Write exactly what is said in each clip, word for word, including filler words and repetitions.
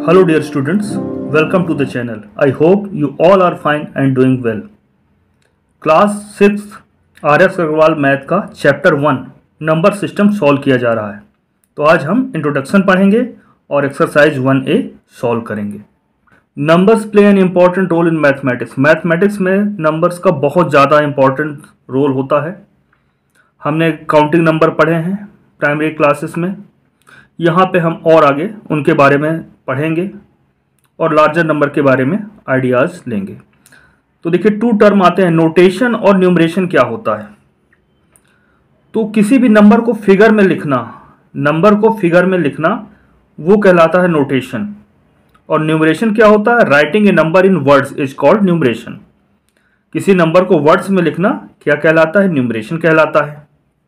Hello dear students, welcome to the channel. I hope you all are fine and doing well. Class six R S Agarwal math का chapter one number system solve किया जा रहा है। तो आज हम introduction पढ़ेंगे और एक्सरसाइज वन ए सॉल्व करेंगे। Numbers play an important role in mathematics. Mathematics में नंबर्स का बहुत ज़्यादा इम्पॉर्टेंट रोल होता है। हमने काउंटिंग नंबर पढ़े हैं प्राइमरी क्लासेस में। यहाँ पे हम और आगे उनके बारे में पढ़ेंगे और लार्जर नंबर के बारे में आइडियाज़ लेंगे। तो देखिए टू टर्म आते हैं, नोटेशन और न्यूमरेशन क्या होता है। तो किसी भी नंबर को फिगर में लिखना, नंबर को फिगर में लिखना वो कहलाता है नोटेशन। और न्यूमरेशन क्या होता है, writing a number in words is called numeration. किसी नंबर को वर्ड्स में लिखना क्या कहलाता है, न्यूमरेशन कहलाता है।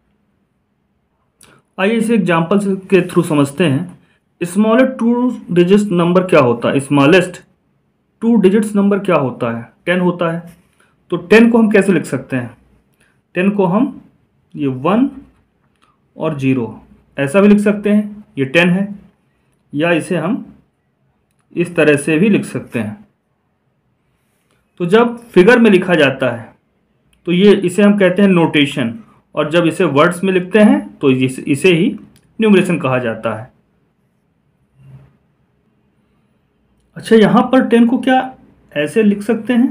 आइए इसे एग्जाम्पल के थ्रू समझते हैं। स्मॉलेस्ट टू डिजिट्स नंबर क्या होता है, स्मॉलेस्ट टू डिजिट्स नंबर क्या होता है, टेन होता है। तो टेन को हम कैसे लिख सकते हैं, टेन को हम ये वन और जीरो ऐसा भी लिख सकते हैं, ये टेन है, या इसे हम इस तरह से भी लिख सकते हैं। तो जब फिगर में लिखा जाता है तो ये इसे हम कहते हैं नोटेशन, और जब इसे वर्ड्स में लिखते हैं तो इस, इसे ही न्यूमरेशन कहा जाता है। अच्छा, यहां पर टेन को क्या ऐसे लिख सकते हैं,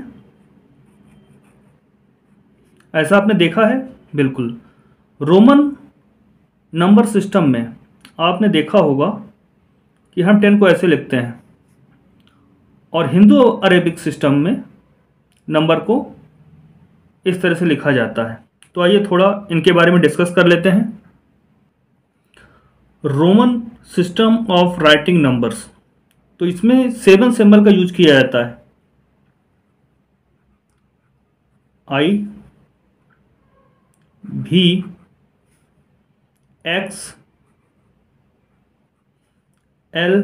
ऐसा आपने देखा है? बिल्कुल। रोमन नंबर सिस्टम में आपने देखा होगा कि हम टेन को ऐसे लिखते हैं, और हिंदू अरेबिक सिस्टम में नंबर को इस तरह से लिखा जाता है। तो आइए थोड़ा इनके बारे में डिस्कस कर लेते हैं। Roman system of writing numbers, तो इसमें सेवन सिंबल का यूज किया जाता है। I, V, X, L,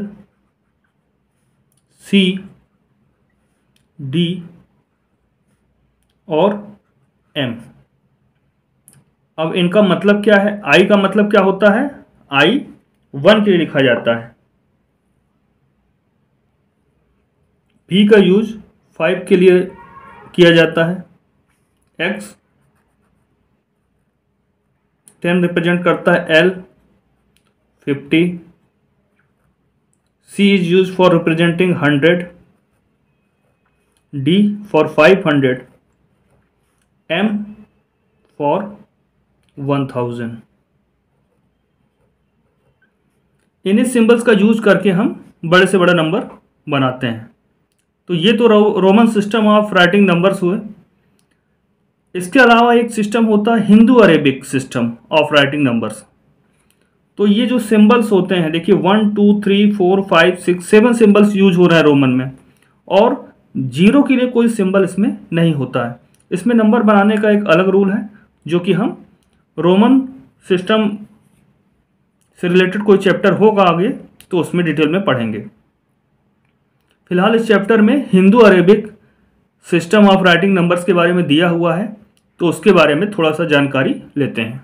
C, D और एम। अब इनका मतलब क्या है, आई का मतलब क्या होता है, आई वन के लिए लिखा जाता है। भी का यूज फाइव के लिए किया जाता है। एक्स टेन रिप्रेजेंट करता है, L fifty, C is use for representing hundred, D for five hundred, M for one thousand. इन्हीं सिंबल्स का यूज करके हम बड़े से बड़ा नंबर बनाते हैं। तो ये तो रो, Roman system of writing numbers हुए। इसके अलावा एक सिस्टम होता है Hindu Arabic system of writing numbers. तो ये जो सिंबल्स होते हैं, देखिए one two three four five six seven symbols use हो रहा है रोमन में, और जीरो के लिए कोई सिंबल इसमें नहीं होता है। इसमें नंबर बनाने का एक अलग रूल है, जो कि हम रोमन सिस्टम से रिलेटेड कोई चैप्टर होगा आगे तो उसमें डिटेल में पढ़ेंगे। फिलहाल इस चैप्टर में Hindu Arabic system of writing numbers के बारे में दिया हुआ है, तो उसके बारे में थोड़ा सा जानकारी लेते हैं।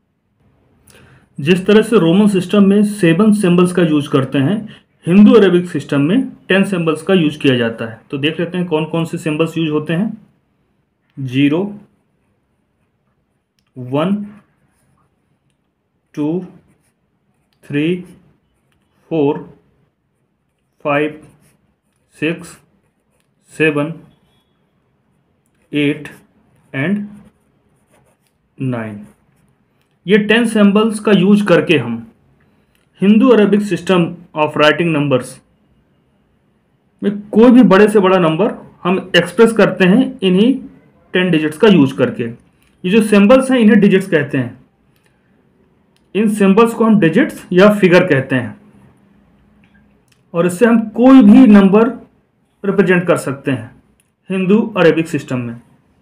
जिस तरह से रोमन सिस्टम में सेवन सिंबल्स का यूज करते हैं, हिंदू अरेबिक सिस्टम में टेन सिंबल्स का यूज किया जाता है। तो देख लेते हैं कौन कौन से सिंबल्स यूज होते हैं। Zero, one, two, three, four, five, six, seven, eight and nine. ये टेन सिंबल्स का यूज करके हम Hindu Arabic system of writing numbers में कोई भी बड़े से बड़ा नंबर हम एक्सप्रेस करते हैं इन्हीं टेन डिजिट्स का यूज करके। ये जो सिंबल्स हैं इन्हें डिजिट्स कहते हैं। इन सिंबल्स को हम डिजिट्स या फिगर कहते हैं, और इससे हम कोई भी नंबर रिप्रेजेंट कर सकते हैं हिंदू अरेबिक सिस्टम में।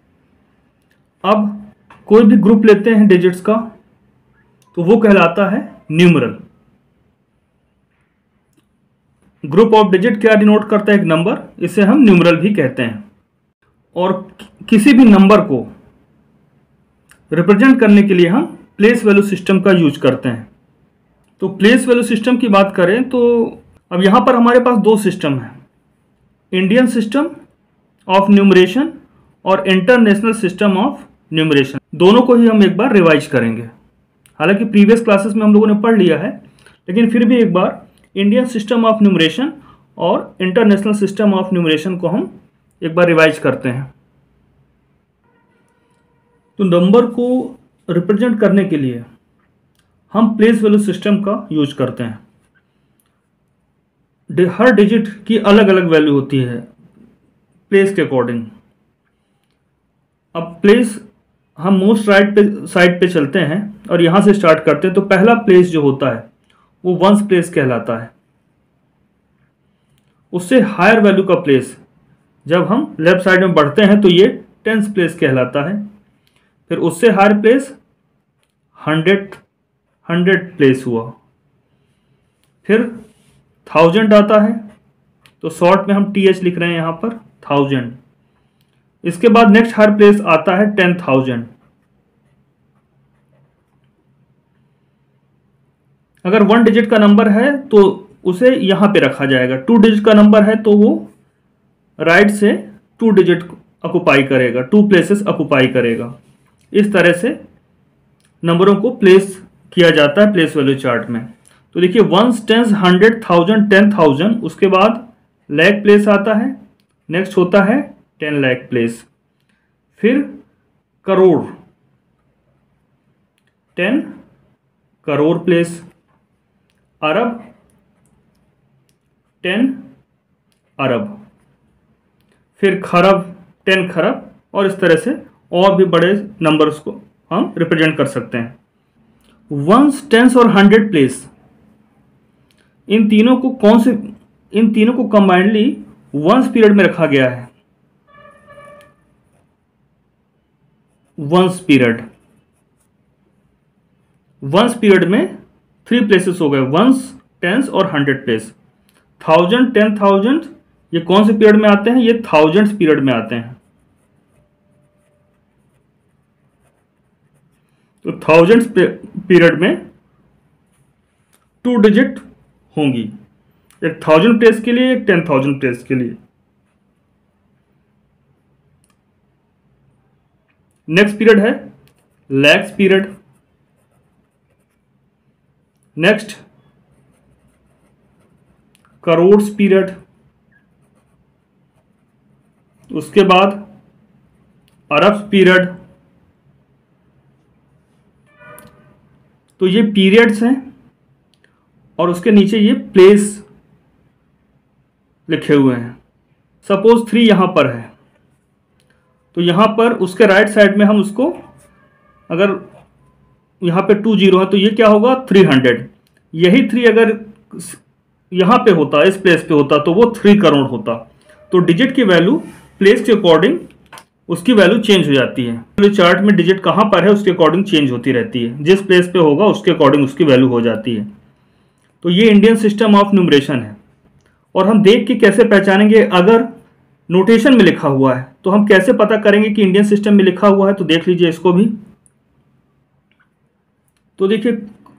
अब कोई भी ग्रुप लेते हैं डिजिट्स का तो वो कहलाता है न्यूमरल। ग्रुप ऑफ डिजिट क्या डिनोट करता है, एक नंबर, इसे हम न्यूमरल भी कहते हैं। और किसी भी नंबर को रिप्रेजेंट करने के लिए हम प्लेस वैल्यू सिस्टम का यूज करते हैं। तो प्लेस वैल्यू सिस्टम की बात करें तो अब यहाँ पर हमारे पास दो सिस्टम हैं, इंडियन सिस्टम ऑफ न्यूमरेशन और इंटरनेशनल सिस्टम ऑफ न्यूमरेशन। दोनों को ही हम एक बार रिवाइज करेंगे। हालांकि प्रीवियस क्लासेस में हम लोगों ने पढ़ लिया है, लेकिन फिर भी एक बार इंडियन सिस्टम ऑफ न्यूमरेशन और इंटरनेशनल सिस्टम ऑफ न्यूमरेशन को हम एक बार रिवाइज करते हैं। तो नंबर को रिप्रेजेंट करने के लिए हम प्लेस वैल्यू सिस्टम का यूज करते हैं। हर डिजिट की अलग अलग वैल्यू होती है प्लेस के अकॉर्डिंग। अब प्लेस हम मोस्ट राइट पे साइड पे चलते हैं और यहाँ से स्टार्ट करते हैं। तो पहला प्लेस जो होता है वो वंस प्लेस कहलाता है। उससे हायर वैल्यू का प्लेस जब हम लेफ्ट साइड में बढ़ते हैं तो ये टेंस प्लेस कहलाता है। फिर उससे higher place hundred hundred place हुआ। फिर थाउजेंड आता है, तो शॉर्ट में हम टी एच लिख रहे हैं यहाँ पर, थाउजेंड। इसके बाद नेक्स्ट हायर प्लेस आता है टेन थाउजेंड। अगर वन डिजिट का नंबर है तो उसे यहां पे रखा जाएगा। टू डिजिट का नंबर है तो वो राइट से टू डिजिट ऑक्युपाई करेगा, टू प्लेसेस ऑक्युपाई करेगा। इस तरह से नंबरों को प्लेस किया जाता है प्लेस वैल्यू चार्ट में। तो देखिए ones, tens, hundred, thousand, ten thousand, उसके बाद लैख प्लेस आता है, नेक्स्ट होता है टेन लैख प्लेस, फिर crore, ten crore place, arab, ten arab, फिर खरब, टेन खरब, और इस तरह से और भी बड़े नंबर्स को हम रिप्रेजेंट कर सकते हैं। वंस, टेंस और हंड्रेड प्लेस, इन तीनों को कौन से इन तीनों को कंबाइंडली वंस पीरियड में रखा गया है। वंस पीरियड वंस पीरियड में थ्री प्लेसेस हो गए, वंस, टेंस और hundred place. Thousand, ten thousand ये कौन से पीरियड में आते हैं? ये थाउजेंड्स पीरियड में आते हैं। तो थाउजेंड्स पीरियड में टू डिजिट होंगी, एक थाउजेंड प्लेस के लिए, एक टेन थाउजेंड प्लेस के लिए। नेक्स्ट पीरियड है lakhs period, next crore period, उसके बाद अरब पीरियड। तो ये पीरियड्स हैं और उसके नीचे ये प्लेस लिखे हुए हैं। सपोज थ्री यहाँ पर है, तो यहाँ पर उसके राइट साइड में हम उसको, अगर यहाँ पे टू जीरो है तो ये क्या होगा? Three hundred. यही थ्री अगर यहाँ पे होता, इस प्लेस पे होता, तो वो थ्री करोड़ होता। तो डिजिट की वैल्यू प्लेस के अकॉर्डिंग उसकी वैल्यू चेंज हो जाती है। वैल्यू चार्ट में डिजिट कहाँ पर है उसके अकॉर्डिंग चेंज होती रहती है, जिस प्लेस पे होगा उसके अकॉर्डिंग उसकी वैल्यू हो जाती है। तो ये इंडियन सिस्टम ऑफ न्यूमरेशन है। और हम देख के कैसे पहचानेंगे? अगर नोटेशन में लिखा हुआ है तो हम कैसे पता करेंगे कि इंडियन सिस्टम में लिखा हुआ है? तो देख लीजिए इसको भी। तो देखिए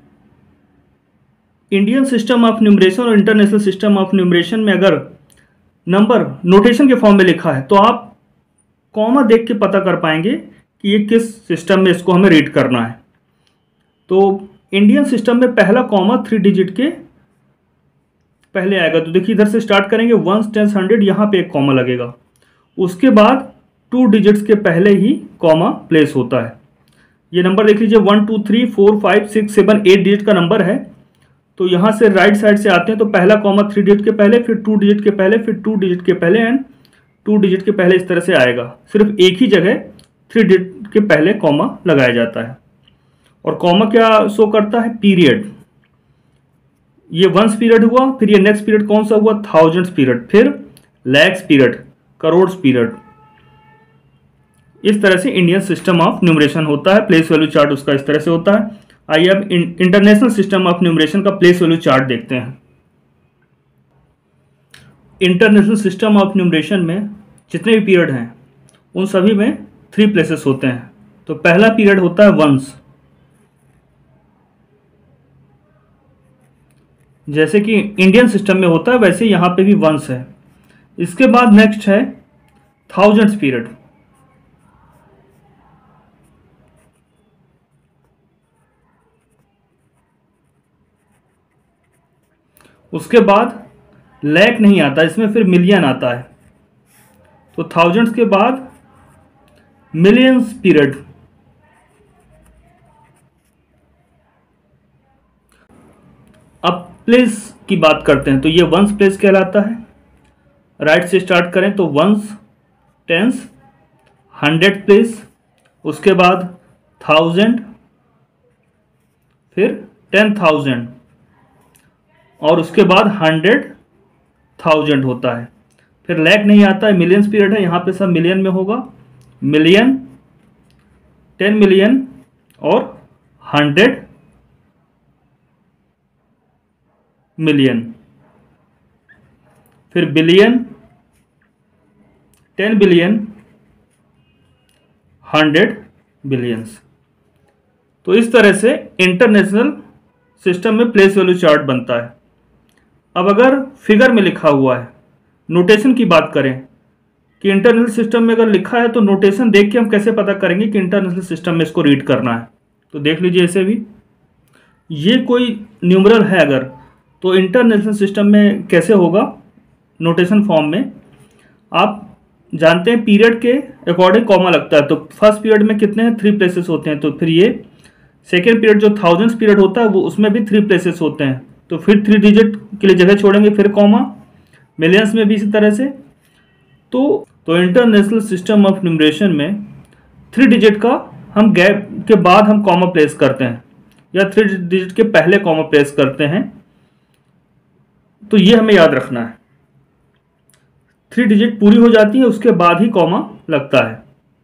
इंडियन सिस्टम ऑफ न्यूमरेशन और इंटरनेशनल सिस्टम ऑफ न्यूमरेशन में अगर नंबर नोटेशन के फॉर्म में लिखा है तो आप कॉमा देख के पता कर पाएंगे कि ये किस सिस्टम में इसको हमें रीड करना है। तो इंडियन सिस्टम में पहला कॉमा थ्री डिजिट के पहले आएगा। तो देखिए इधर से स्टार्ट करेंगे, वंस, टेंस, हंड्रेड, यहाँ पे एक कॉमा लगेगा। उसके बाद टू डिजिट्स के पहले ही कॉमा प्लेस होता है। ये नंबर देख लीजिए, one two three four five six seven eight digit का नंबर है। तो यहाँ से राइट साइड से आते हैं तो पहला कॉमा थ्री डिजिट के पहले, फिर टू डिजिट के पहले, फिर टू डिजिट के पहले एंड टू डिजिट के पहले, इस तरह से आएगा। सिर्फ एक ही जगह थ्री डिजिट के पहले कॉमा लगाया जाता है। और कॉमा क्या शो करता है? पीरियड। ये वंस पीरियड हुआ, फिर ये नेक्स्ट पीरियड कौन सा हुआ? थाउजेंड्स पीरियड, फिर लैक्स पीरियड, करोड़ पीरियड। इस तरह से इंडियन सिस्टम ऑफ न्यूमरेशन होता है। प्लेस वैल्यू चार्ट उसका इस तरह से होता है। आइए अब इंटरनेशनल सिस्टम ऑफ न्यूमरेशन का प्लेस वैल्यू चार्ट देखते हैं। इंटरनेशनल सिस्टम ऑफ न्यूमरेशन में जितने भी पीरियड हैं उन सभी में थ्री प्लेसेस होते हैं। तो पहला पीरियड होता है वंस, जैसे कि इंडियन सिस्टम में होता है वैसे यहाँ पे भी वंस है। इसके बाद नेक्स्ट है थाउजेंड्स पीरियड। उसके बाद लैख नहीं आता, इसमें फिर मिलियन आता है। तो थाउजेंड्स के बाद मिलियंस पीरियड। अब प्लेस की बात करते हैं तो ये वंस प्लेस कहलाता है। राइट से स्टार्ट करें तो वंस, टेंस, हंड्रेड प्लेस, उसके बाद थाउजेंड, फिर टेन थाउजेंड और उसके बाद हंड्रेड थाउजेंड होता है। फिर लैख नहीं आता है, मिलियंस पीरियड है, यहाँ पे सब मिलियन में होगा। मिलियन, टेन मिलियन और हंड्रेड मिलियन। फिर billion, ten billion, hundred billions. तो इस तरह से इंटरनेशनल सिस्टम में प्लेस वैल्यू चार्ट बनता है। अब अगर फिगर में लिखा हुआ है, नोटेशन की बात करें कि इंटरनेशनल सिस्टम में अगर लिखा है तो नोटेशन देख के हम कैसे पता करेंगे कि इंटरनेशनल सिस्टम में इसको रीड करना है। तो देख लीजिए, ऐसे भी ये कोई न्यूमरल है अगर, तो इंटरनेशनल सिस्टम में कैसे होगा, नोटेशन फॉर्म में आप जानते हैं पीरियड के अकॉर्डिंग कॉमा लगता है। तो फर्स्ट पीरियड में कितने हैं, थ्री प्लेसेस होते हैं। तो फिर ये सेकेंड पीरियड जो थाउजेंड्स पीरियड होता है वो उसमें भी थ्री प्लेसेस होते हैं, तो फिर थ्री डिजिट के लिए जगह छोड़ेंगे, फिर कॉमा। मिलियंस में भी इसी तरह से। तो तो इंटरनेशनल सिस्टम ऑफ न्यूमरेशन में थ्री डिजिट का हम गैप के बाद हम कॉमा प्लेस करते हैं या थ्री डिजिट के पहले कॉमा प्लेस करते हैं। तो ये हमें याद रखना है, थ्री डिजिट पूरी हो जाती है उसके बाद ही कॉमा लगता है।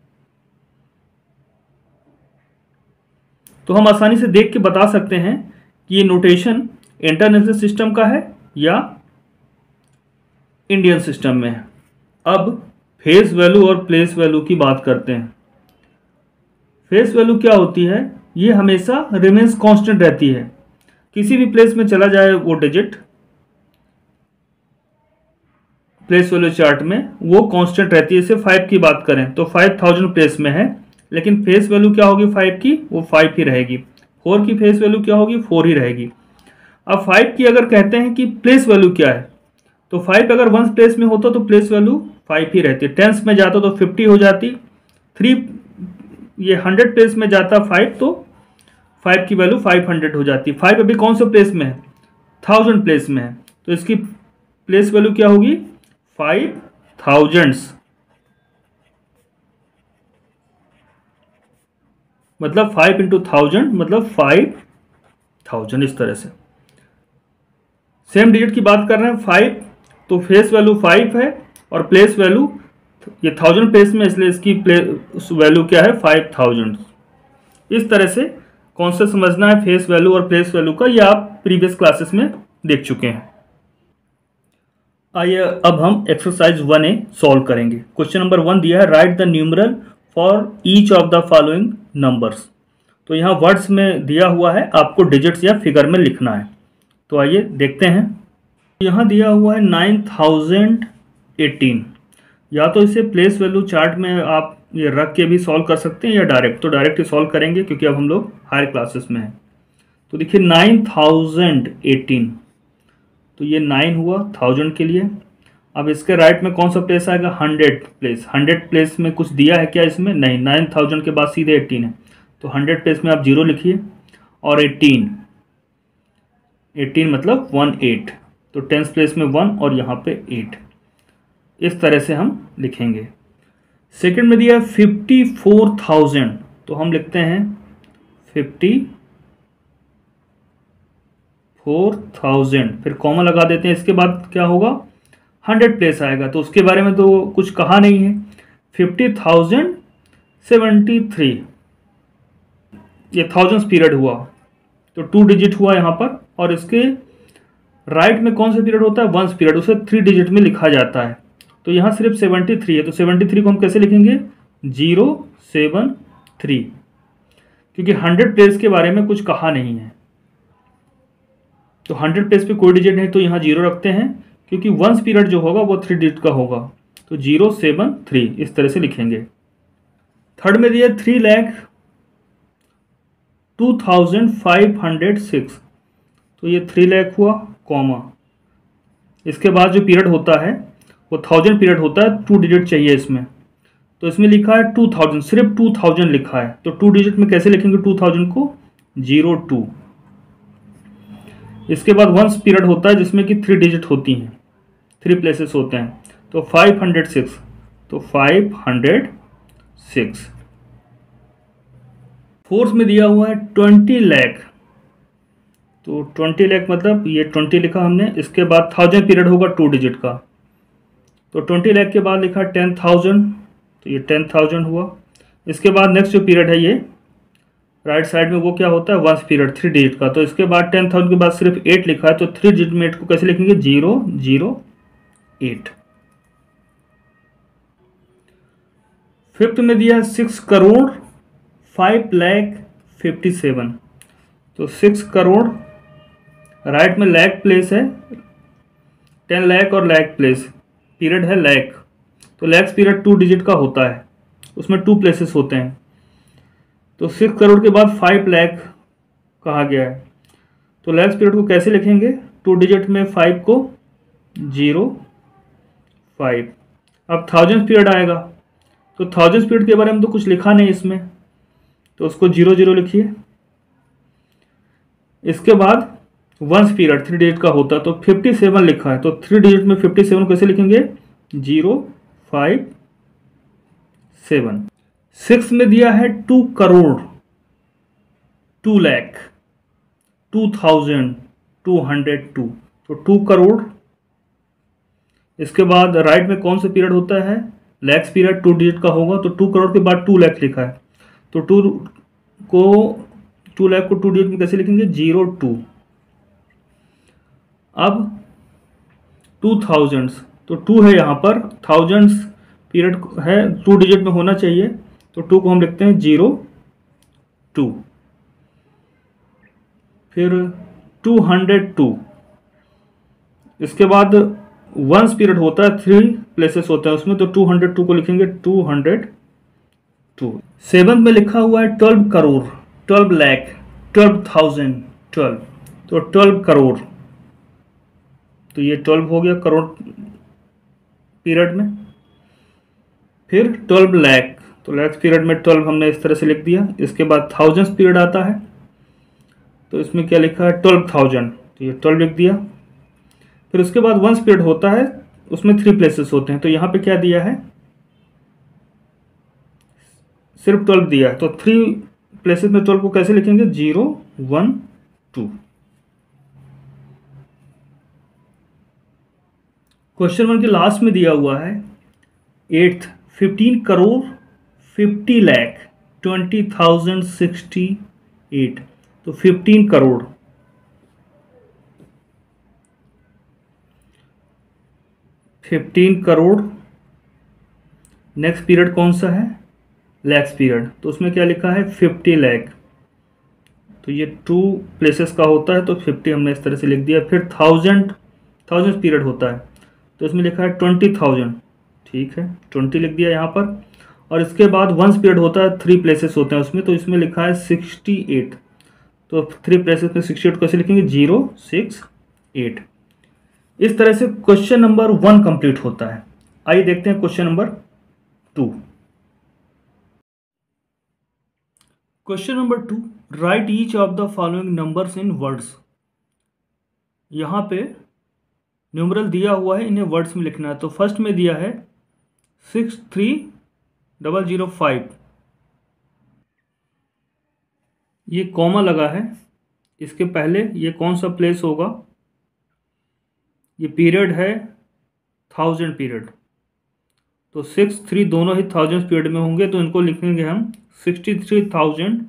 तो हम आसानी से देख के बता सकते हैं कि ये नोटेशन इंटरनेशनल सिस्टम का है या इंडियन सिस्टम में है। अब फेस वैल्यू और प्लेस वैल्यू की बात करते हैं। फेस वैल्यू क्या होती है, ये हमेशा रिमेन्स कांस्टेंट रहती है। किसी भी प्लेस में चला जाए वो डिजिट, प्लेस वैल्यू चार्ट में वो कांस्टेंट रहती है। जैसे फाइव की बात करें तो फाइव थाउजेंड प्लेस में है, लेकिन फेस वैल्यू क्या होगी फाइव की, वो फाइव ही रहेगी। फोर की फेस वैल्यू क्या होगी, फोर ही रहेगी। अब फाइव की अगर कहते हैं कि प्लेस वैल्यू क्या है, तो फाइव अगर वंस प्लेस में होता तो प्लेस वैल्यू फाइव ही रहती। टेंस में जाता तो फिफ्टी हो जाती। थ्री ये हंड्रेड प्लेस में जाता फाइव, तो फाइव की वैल्यू फाइव हंड्रेड हो जाती। फाइव अभी कौन से प्लेस में है, थाउजेंड प्लेस में है, तो इसकी प्लेस वैल्यू क्या होगी, फाइव थाउजेंड्स। मतलब फाइव इंटू थाउजेंड मतलब फाइव थाउजेंड। इस तरह से सेम डिजिट की बात कर रहे हैं, फाइव तो फेस वैल्यू फाइव है और प्लेस वैल्यू ये थाउजेंड प्लेस में, इसलिए इसकी प्लेस वैल्यू क्या है, फाइव थाउजेंड। इस तरह से कौन सा समझना है फेस वैल्यू और प्लेस वैल्यू का, ये आप प्रीवियस क्लासेस में देख चुके हैं। आइए अब हम एक्सरसाइज वन ए सॉल्व करेंगे। क्वेश्चन नंबर वन दिया है, write the numeral for each of the following numbers. तो यहाँ वर्ड्स में दिया हुआ है, आपको डिजिट्स या फिगर में लिखना है। तो आइए देखते हैं। यहाँ दिया हुआ है नाइन थाउजेंड एटीन। या तो इसे प्लेस वैल्यू चार्ट में आप ये रख के भी सॉल्व कर सकते हैं या डायरेक्ट, तो डायरेक्ट ही सॉल्व करेंगे क्योंकि अब हम लोग हायर क्लासेस में हैं। तो देखिए नाइन थाउजेंड एटीन, तो ये नाइन हुआ थाउजेंड के लिए। अब इसके राइट में कौन सा प्लेस आएगा, हंड्रेड प्लेस। हंड्रेड प्लेस में कुछ दिया है क्या इसमें, नहीं। नाइन थाउजेंड के बाद सीधे एटीन है, तो हंड्रेड प्लेस में आप जीरो लिखिए और एटीन, एटीन मतलब वन एट, तो टेंस प्लेस में वन और यहाँ पे एट। इस तरह से हम लिखेंगे। सेकंड में दिया फिफ्टी फोर थाउजेंड, तो हम लिखते हैं फिफ्टी फोर थाउजेंड, फिर कॉमा लगा देते हैं। इसके बाद क्या होगा, हंड्रेड प्लेस आएगा, तो उसके बारे में तो कुछ कहा नहीं है। फिफ्टी थाउजेंड सेवेंटी थ्री, ये थाउजेंड्स पीरियड हुआ, तो टू डिजिट हुआ यहाँ पर। और इसके राइट में कौन सा पीरियड होता है, वंस पीरियड, उसे थ्री डिजिट में लिखा जाता है। तो यहाँ सिर्फ सेवेंटी थ्री है, तो सेवेंटी थ्री को हम कैसे लिखेंगे, जीरो सेवन थ्री, क्योंकि हंड्रेड प्लेस के बारे में कुछ कहा नहीं है। तो हंड्रेड प्लेस पे कोई डिजिट नहीं तो यहाँ जीरो रखते हैं, क्योंकि वंस पीरियड जो होगा वो थ्री डिजिट का होगा, तो जीरो सेवन थ्री इस तरह से लिखेंगे। थर्ड में दिया three lakh two thousand five hundred six, तो ये थ्री लैख हुआ कॉमा, इसके बाद जो पीरियड होता है वो थाउजेंड पीरियड होता है, टू डिजिट चाहिए इसमें, तो इसमें लिखा है टू थाउजेंड, सिर्फ टू थाउजेंड लिखा है, तो टू डिजिट में कैसे लिखेंगे टू थाउजेंड को, जीरो टू। इसके बाद वंस पीरियड होता है जिसमें कि थ्री डिजिट होती हैं, थ्री प्लेसेस होते हैं, तो फाइव हंड्रेड सिक्स, तो फाइव हंड्रेड सिक्स। फोर्थ में दिया हुआ है ट्वेंटी लैख, तो ट्वेंटी लैख मतलब ये ट्वेंटी लिखा हमने, इसके बाद थाउजेंड पीरियड होगा टू डिजिट का, तो ट्वेंटी लैख के बाद लिखा टेन थाउजेंड, तो ये टेन थाउजेंड हुआ। इसके बाद नेक्स्ट जो पीरियड है ये राइट साइड में वो क्या होता है वंस पीरियड थ्री डिजिट का, तो इसके बाद टेन थाउजेंड के बाद सिर्फ एट लिखा है, तो थ्री डिजिट में एट को कैसे लिखेंगे, जीरो जीरो एट। फिफ्थ में दिया six crore five lakh fifty seven, तो सिक्स करोड़ राइट में लैख प्लेस है, टेन लैख और लैख प्लेस पीरियड है लैख, तो लैक्स पीरियड टू डिजिट का होता है, उसमें टू प्लेसेस होते हैं, तो सिक्स करोड़ के बाद फाइव लैख कहा गया है, तो लैक्स पीरियड को कैसे लिखेंगे, टू डिजिट में फाइव को जीरो फाइव। अब थाउजेंड पीरियड आएगा, तो थाउजेंड पीरियड के बारे में तो कुछ लिखा नहीं इसमें, तो उसको जीरो जीरो लिखिए। इसके बाद वंस पीरियड थ्री डिजिट का होता है, तो फिफ्टी सेवन लिखा है, तो थ्री डिजिट में फिफ्टी सेवन कैसे लिखेंगे, जीरो फाइव सेवन। सिक्स में दिया है two crore two lakh two thousand two hundred two, तो टू करोड़। इसके बाद राइट में कौन सा पीरियड होता है, लैक्स पीरियड टू डिजिट का होगा, तो टू करोड़ के बाद टू लैख लिखा है, तो टू को टू लैख को टू डिजिट में कैसे लिखेंगे, जीरो टू। अब टू थाउजेंड्स, तो टू है यहाँ पर, थाउजेंड्स पीरियड है टू डिजिट में होना चाहिए, तो टू को हम लिखते हैं जीरो टू। फिर टू हंड्रेड टू, इसके बाद वंस पीरियड होता है, थ्री प्लेसेस होते हैं उसमें, तो टू हंड्रेड टू को लिखेंगे टू हंड्रेड टू। सेवंथ में लिखा हुआ है twelve crore twelve lakh twelve thousand twelve, तो ट्वेल्व करोड़, तो ये ट्वेल्व हो गया करोड़ पीरियड में। फिर ट्वेल्व लैख, तो लैक्स पीरियड में ट्वेल्व हमने इस तरह से लिख दिया। इसके बाद थाउजेंड्स पीरियड आता है, तो इसमें क्या लिखा है, ट्वेल्व थाउजेंड, तो ये ट्वेल्व लिख दिया। फिर उसके बाद वंस पीरियड होता है, उसमें थ्री प्लेसेस होते हैं, तो यहाँ पे क्या दिया है, सिर्फ ट्वेल्व दिया है, तो थ्री प्लेसेस में ट्वेल्व को कैसे लिखेंगे, zero one two. Question one के लास्ट में दिया हुआ है eighth fifteen crore fifty lakh twenty thousand sixty eight, तो fifteen crore, fifteen crore. Next period कौन सा है, लैक्स पीरियड, तो उसमें क्या लिखा है, फिफ्टी लैख, तो ये टू प्लेसेस का होता है, तो फिफ्टी हमने इस तरह से लिख दिया। फिर थाउजेंड थाउजेंड पीरियड होता है, तो इसमें लिखा है ट्वेंटी थाउजेंड, ठीक है, ट्वेंटी लिख दिया यहाँ पर। और इसके बाद वंस पीरियड होता है, थ्री प्लेसेस होते हैं उसमें, तो इसमें लिखा है सिक्सटी एट, तो थ्री प्लेसेस में सिक्सटी एट कैसे लिखेंगे, जीरो सिक्स एट। इस तरह से क्वेश्चन नंबर वन कंप्लीट होता है। आइए देखते हैं question number two. Question number two, write each of the following numbers in words. यहाँ पे न्यूमरल दिया हुआ है, इन्हें वर्ड्स में लिखना है। तो फर्स्ट में दिया है six three double zero five, ये कॉमा लगा है, इसके पहले ये कौन सा प्लेस होगा, ये पीरियड है थाउजेंड पीरियड, तो सिक्स थ्री दोनों ही थाउजेंड पीरियड में होंगे, तो इनको लिखेंगे हम sixty three thousand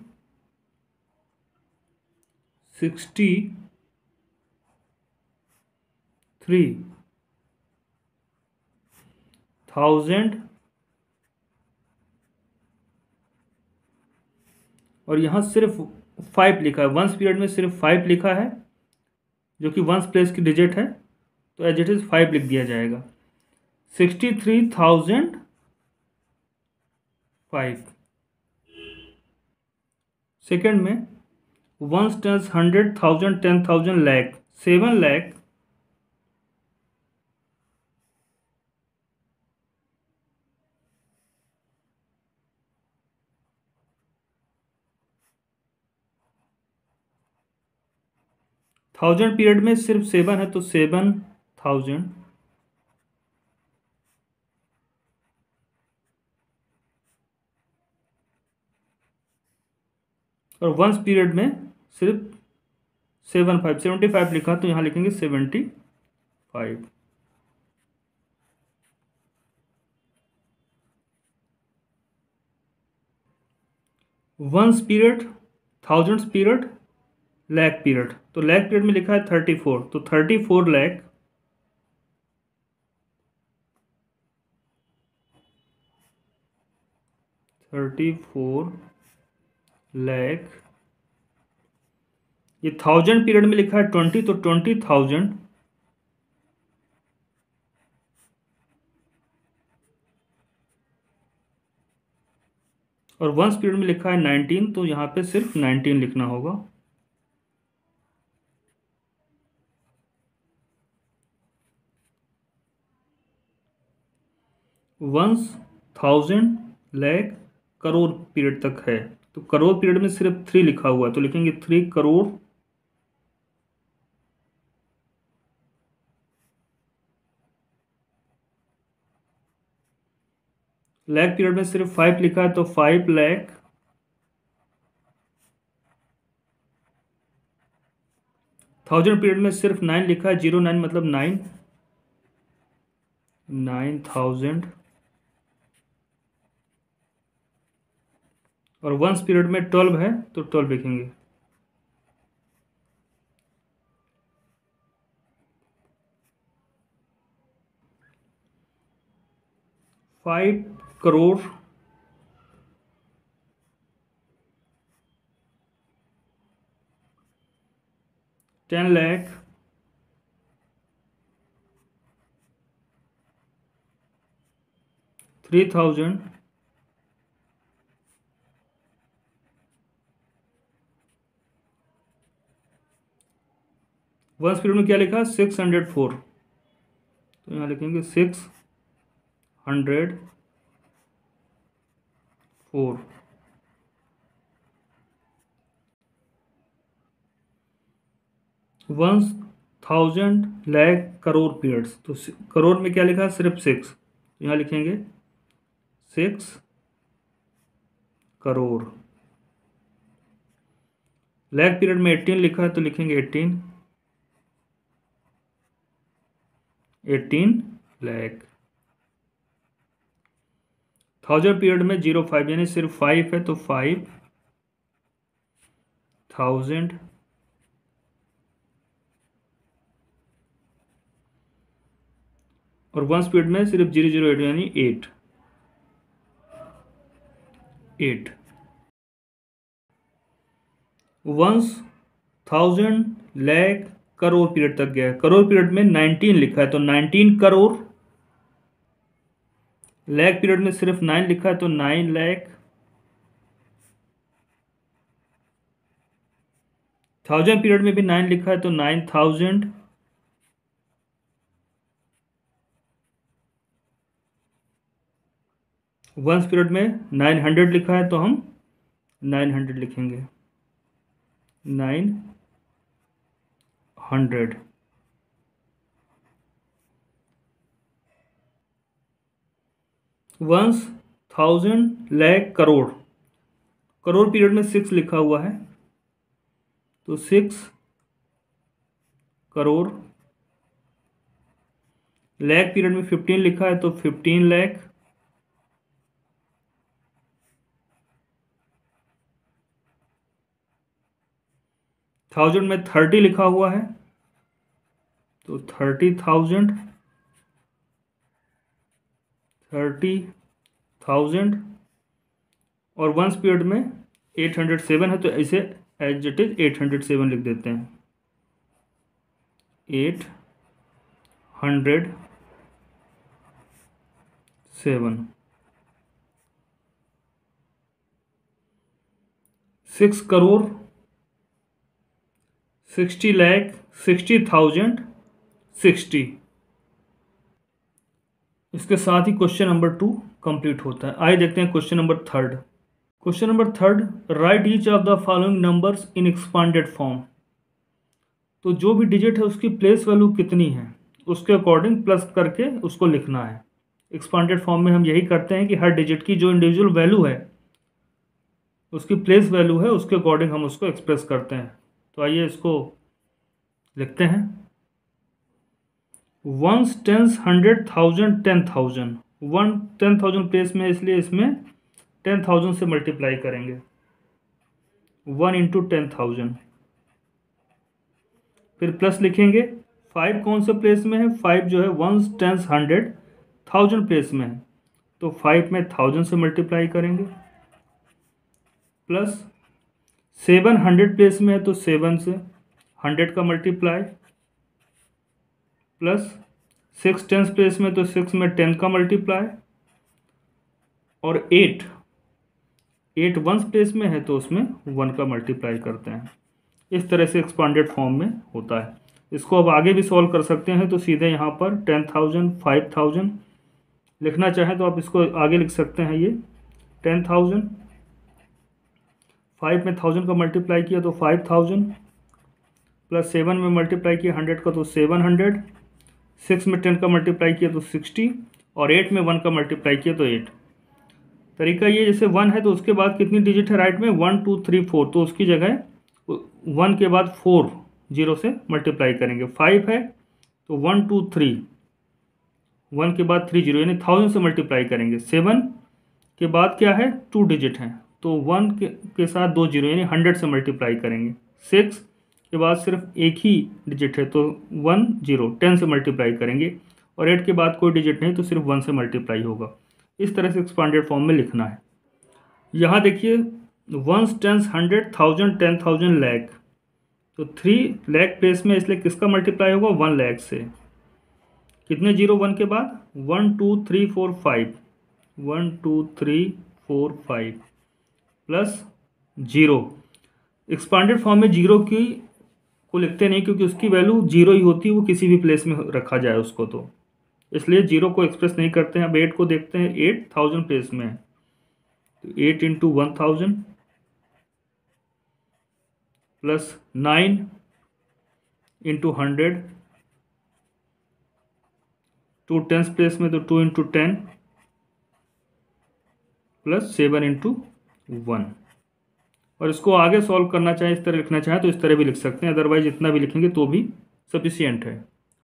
sixty three thousand, और यहाँ सिर्फ फाइव लिखा है, वंस पीरियड में सिर्फ फाइव लिखा है, जो कि वंस प्लेस की डिजिट है, तो एज इट इज़ फाइव लिख दिया जाएगा। Sixty three thousand five. Second में ones tens hundred thousand ten thousand lakh, seven lakh thousand period में सिर्फ सेवन है तो सेवन थाउजेंड, और वंस पीरियड में सिर्फ सेवन फाइव, सेवेंटी फाइव लिखा तो यहाँ लिखेंगे seventy five. Ones period, thousands period, lakh period, तो लैख पीरियड में लिखा है थर्टी फोर, तो thirty four lakh thirty four lakh. ये थाउजेंड पीरियड में लिखा है ट्वेंटी, तो ट्वेंटी थाउजेंड, और वंस पीरियड में लिखा है नाइनटीन, तो यहाँ पे सिर्फ नाइनटीन लिखना होगा। Ones thousand lakh crore period तक है, तो करोड़ पीरियड में सिर्फ थ्री लिखा हुआ है, तो लिखेंगे थ्री करोड़। लैख पीरियड में सिर्फ फाइव लिखा है, तो फाइव लैख। थाउजेंड पीरियड में सिर्फ नाइन लिखा है, जीरो नाइन मतलब नाइन, नाइन थाउजेंड, और वंस पीरियड में ट्वेल्व है तो ट्वेल्व लिखेंगे। Five crore ten lakh three thousand ones period में क्या लिखा, सिक्स हंड्रेड फोर, तो यहाँ लिखेंगे six hundred four. Ones thousand lakh crore periods, तो करोड़ में क्या लिखा है, सिर्फ सिक्स, तो यहाँ लिखेंगे सिक्स करोड़। लैख पीरियड में एटीन लिखा है तो लिखेंगे eighteen, eighteen lakh. Thousand period में जीरो फाइव यानी सिर्फ फाइव है, तो फाइव थाउजेंड, और वंस पीरियड में सिर्फ जीरो जीरो एट यानी eight, eight. Ones thousand lakh crore period तक गया है, करोड़ पीरियड में नाइनटीन लिखा है तो नाइनटीन करोड़। लैख पीरियड में सिर्फ नाइन लिखा है तो नाइन लैख। थाउजेंड पीरियड में भी नाइन लिखा है तो नाइन थाउजेंड। वंस पीरियड में नाइन हंड्रेड लिखा है तो हम नाइन हंड्रेड लिखेंगे, nine hundred. Ones thousand lakh crore, crore period में सिक्स लिखा हुआ है तो सिक्स करोड़। लैख पीरियड में फिफ्टीन लिखा है तो फिफ्टीन लैख। थाउजेंड में थर्टी लिखा हुआ है तो थर्टी थाउजेंड, थर्टी थाउजेंड। और वंस पीरियड में एट हंड्रेड सेवन है तो ऐसे as it is eight hundred seven लिख देते हैं। Eight hundred seven, six crore sixty lakh sixty thousand sixty. इसके साथ ही क्वेश्चन नंबर टू कंप्लीट होता है। आइए देखते हैं question number third. Question number third, write each of the following numbers in expanded form. तो जो भी डिजिट है उसकी प्लेस वैल्यू कितनी है उसके अकॉर्डिंग प्लस करके उसको लिखना है। एक्सपांडेड फॉर्म में हम यही करते हैं कि हर डिजिट की जो इंडिविजुअल वैल्यू है उसकी प्लेस वैल्यू है उसके अकॉर्डिंग हम उसको एक्सप्रेस करते हैं। तो आइए इसको लिखते हैं। Ones, tens, hundred, thousand, ten thousand. One ten thousand place में इसलिए इसमें टेन थाउजेंड से मल्टीप्लाई करेंगे। वन इंटू टेन थाउजेंड, फिर प्लस लिखेंगे। फाइव कौन से प्लेस में है? फाइव जो है ones, tens, hundred, thousand place में है, तो फाइव में थाउजेंड से मल्टीप्लाई करेंगे। प्लस सेवन हंड्रेड प्लेस में है तो सेवन से हंड्रेड का multiply. Plus six tens place में तो सिक्स में टेन का मल्टीप्लाई। और एट एट वंस प्लेस में है तो उसमें वन का मल्टीप्लाई करते हैं। इस तरह से एक्सपांडेड फॉर्म में होता है। इसको अब आगे भी सॉल्व कर सकते हैं, तो सीधे यहाँ पर टेन थाउजेंड, फाइव थाउजेंड लिखना चाहें तो आप इसको आगे लिख सकते हैं। ये टेन थाउजेंड, फाइव में थाउजेंड का मल्टीप्लाई किया तो फाइव थाउजेंड, प्लस सेवन में मल्टीप्लाई किया हंड्रेड का तो सेवन हंड्रेड, सिक्स में टेन का मल्टीप्लाई किया तो सिक्सटी, और एट में वन का मल्टीप्लाई किया तो एट। तरीका ये, जैसे वन है तो उसके बाद कितनी डिजिट है राइट में? वन टू थ्री फोर, तो उसकी जगह वन के बाद फोर जीरो से मल्टीप्लाई करेंगे। फाइव है तो वन टू थ्री, वन के बाद थ्री जीरो, यानी थाउजेंड से मल्टीप्लाई करेंगे। सेवन के बाद क्या है? टू डिजिट है तो वन के, के साथ दो जीरो यानी हंड्रेड से मल्टीप्लाई करेंगे। सिक्स के बाद सिर्फ एक ही डिजिट है तो वन जीरो, टेन से मल्टीप्लाई करेंगे। और एट के बाद कोई डिजिट नहीं तो सिर्फ वन से मल्टीप्लाई होगा। इस तरह से एक्सपांडेड फॉर्म में लिखना है। यहाँ देखिए ones, tens, hundred, thousand, ten thousand, lakh, तो थ्री लैख प्लेस में इसलिए किसका मल्टीप्लाई होगा? वन लैख से। कितने जीरो वन के बाद? One two three four five, one two three four five, plus zero. Expanded form में जीरो की को लिखते नहीं क्योंकि उसकी वैल्यू जीरो ही होती है, वो किसी भी प्लेस में रखा जाए उसको, तो इसलिए जीरो को एक्सप्रेस नहीं करते हैं। अब एट को देखते हैं। एट थाउजेंड प्लेस में है तो eight into one thousand, plus nine into hundred, two tens place में तो two into ten, plus seven into one. और इसको आगे सॉल्व करना चाहें, इस तरह लिखना चाहें तो इस तरह भी लिख सकते हैं, अदरवाइज इतना भी लिखेंगे तो भी सफिशियंट है।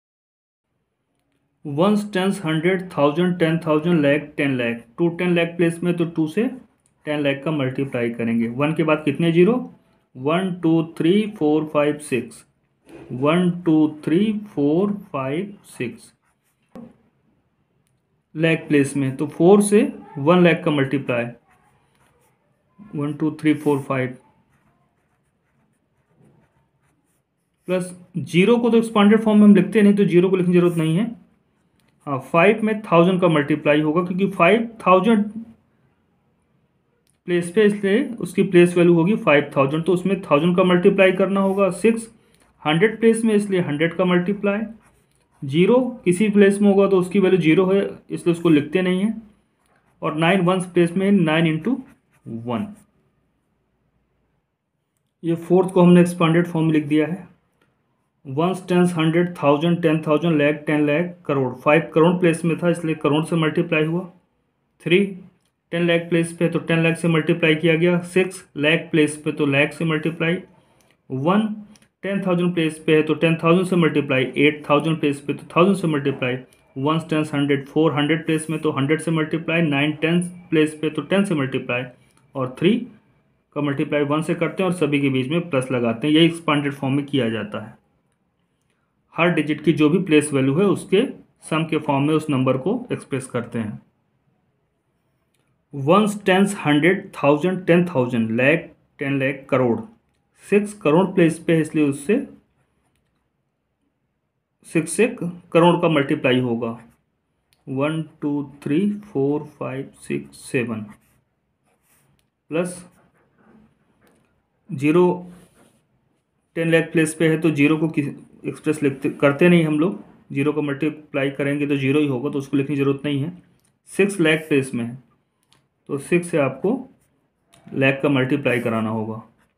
Ones, tens, hundred, thousand, ten thousand, lakh, ten lakh. Two ten lakh place में तो टू से टेन लैख का मल्टीप्लाई करेंगे। वन के बाद कितने zero? One two three four five six, one two three four five six. Lakh place में तो फोर से वन लैख का multiply, one two three four five, plus zero को तो एक्सपांडेड फॉर्म में हम लिखते नहीं तो जीरो को लिखने की जरूरत नहीं है। हाँ, फाइव में थाउजेंड का मल्टीप्लाई होगा क्योंकि फाइव थाउजेंड प्लेस पे, इसलिए उसकी प्लेस वैल्यू होगी फाइव थाउजेंड, तो उसमें थाउजेंड का मल्टीप्लाई करना होगा। सिक्स हंड्रेड प्लेस में इसलिए हंड्रेड का मल्टीप्लाई। जीरो किसी प्लेस में होगा तो उसकी वैल्यू जीरो है इसलिए उसको लिखते नहीं हैं। और नाइन वंस प्लेस में नाइन इंटू वन। ये फोर्थ को हमने एक्सपांडेड फॉर्म में लिख दिया है। Ones, tens, hundred, thousand, ten thousand, lakh, ten lakh, crore. Five crore place में था इसलिए करोड़ से मल्टीप्लाई हुआ। थ्री टेन लैख प्लेस पे तो टेन लैख से मल्टीप्लाई किया गया। सिक्स लैख प्लेस पे तो लैख से multiply. One ten thousand place पे है तो टेन थाउजेंड से मल्टीप्लाई। एट थाउजेंड प्लेस पे तो थाउजेंड से multiply. Ones, tens, hundred, four hundred place में तो हंड्रेड से मल्टीप्लाई। नाइन टेन प्लेस पे तो टेन से मल्टीप्लाई। और थ्री का मल्टीप्लाई वन से करते हैं और सभी के बीच में प्लस लगाते हैं। यही एक्सपांडेड फॉर्म में किया जाता है। हर डिजिट की जो भी प्लेस वैल्यू है उसके सम के फॉर्म में उस नंबर को एक्सप्रेस करते हैं। Ones, tens, hundred, thousand, ten thousand, lakh, ten lakh, crore. Six crore place पे है इसलिए उससे सिक्स से करोड़ का मल्टीप्लाई होगा। One two three four five six seven plus zero ten lakh place पे है तो जीरो को किस एक्सप्रेस लिखते करते नहीं हम लोग, जीरो को मल्टीप्लाई करेंगे तो जीरो ही होगा, तो उसको लिखने की ज़रूरत नहीं है। सिक्स लाख प्लेस में है तो सिक्स से आपको लाख का मल्टीप्लाई कराना होगा,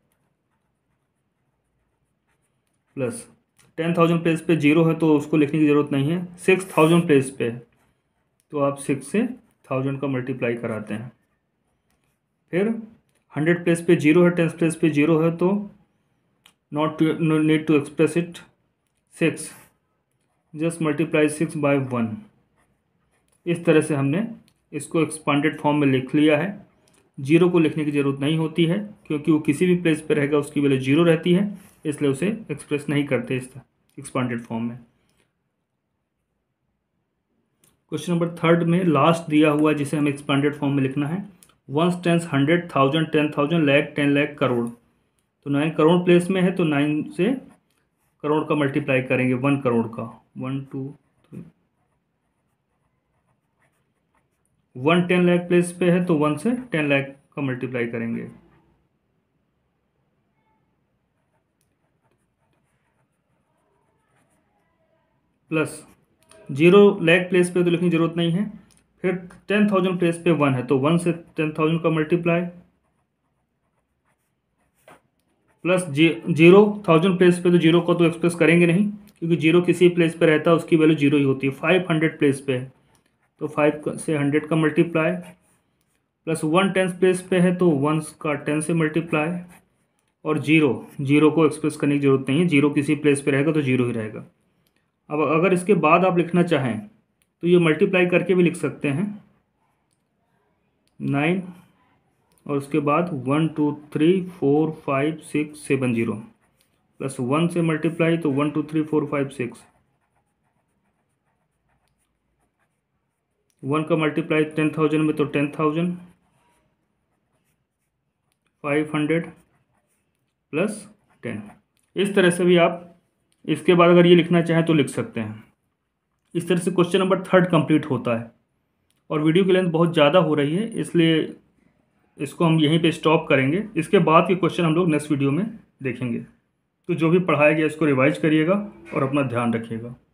प्लस टेन थाउजेंड प्लेस पे जीरो है तो उसको लिखने की ज़रूरत नहीं है। सिक्स थाउजेंड प्लेस पे है तो आप सिक्स से थाउजेंड का मल्टीप्लाई कराते हैं। फिर हंड्रेड प्लेस पे जीरो है, टेन प्लेस पे जीरो है तो not to need to express it, six just multiply six by one. इस तरह से हमने इसको एक्सपांडेड फॉर्म में लिख लिया है। जीरो को लिखने की ज़रूरत नहीं होती है क्योंकि वो किसी भी प्लेस पे रहेगा उसकी वैल्यू जीरो रहती है, इसलिए उसे एक्सप्रेस नहीं करते इस एक्सपांडेड फॉर्म में। क्वेश्चन नंबर थर्ड में लास्ट दिया हुआ है जिसे हमें एक्सपांडेड फॉर्म में लिखना है। Ones tens hundred thousand ten thousand lakh ten lakh crore, तो नाइन करोड़ प्लेस में है तो नाइन से करोड़ का मल्टीप्लाई करेंगे, वन करोड़ का, one two three. One ten lakh place पे है तो वन से टेन लाख का मल्टीप्लाई करेंगे, प्लस जीरो लाख प्लेस पे तो लिखने की जरूरत नहीं है। फिर टेन थाउजेंड प्लेस पे वन है तो वन से टेन थाउजेंड का मल्टीप्लाई, प्लस जी जीरो थाउजेंड प्लेस पे तो जीरो को तो एक्सप्रेस करेंगे नहीं क्योंकि जीरो किसी प्लेस पे रहता है उसकी वैल्यू जीरो ही होती है। फाइव हंड्रेड प्लेस पे है तो फाइव से हंड्रेड का multiply, plus one tens place पे है तो वन का टेन से मल्टीप्लाई, और जीरो जीरो को एक्सप्रेस करने की ज़रूरत नहीं है, जीरो किसी प्लेस पे रहेगा तो जीरो ही रहेगा। अब अगर इसके बाद आप लिखना चाहें तो ये मल्टीप्लाई करके भी लिख सकते हैं, नाइन और उसके बाद one two three four five six seven zero, plus one से मल्टीप्लाई तो one two three four five six, one का मल्टीप्लाई टेन थाउजेंड में तो ten thousand, five hundred plus ten. इस तरह से भी आप इसके बाद अगर ये लिखना चाहें तो लिख सकते हैं। इस तरह से क्वेश्चन नंबर थर्ड कंप्लीट होता है और वीडियो की लेंथ बहुत ज़्यादा हो रही है इसलिए इसको हम यहीं पे स्टॉप करेंगे। इसके बाद के क्वेश्चन हम लोग नेक्स्ट वीडियो में देखेंगे। तो जो भी पढ़ाया गया इसको रिवाइज करिएगा और अपना ध्यान रखिएगा।